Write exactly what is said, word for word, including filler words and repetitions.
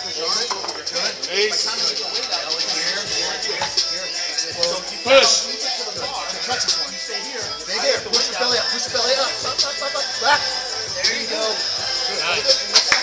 Ace. Push. Catch this one. Stay there. Push your belly up. Push your belly up. Up, up, up, up. Back. There you go. Good. Nice.